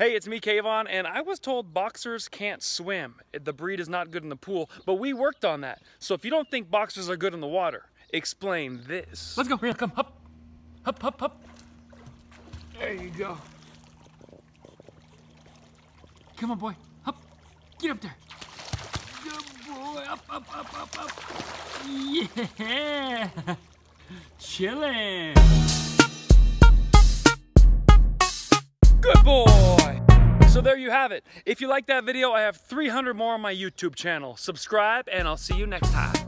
Hey, it's me, Kayvon, and I was told boxers can't swim. The breed is not good in the pool, but we worked on that. So if you don't think boxers are good in the water, explain this. Let's go, Reno, come, hop. Hop, hop, hop. There you go. Come on, boy, hop. Get up there. Good boy, up, up, up, up, up. Yeah, chillin'. Good boy! So there you have it. If you like that video, I have 300 more on my YouTube channel. Subscribe, and I'll see you next time.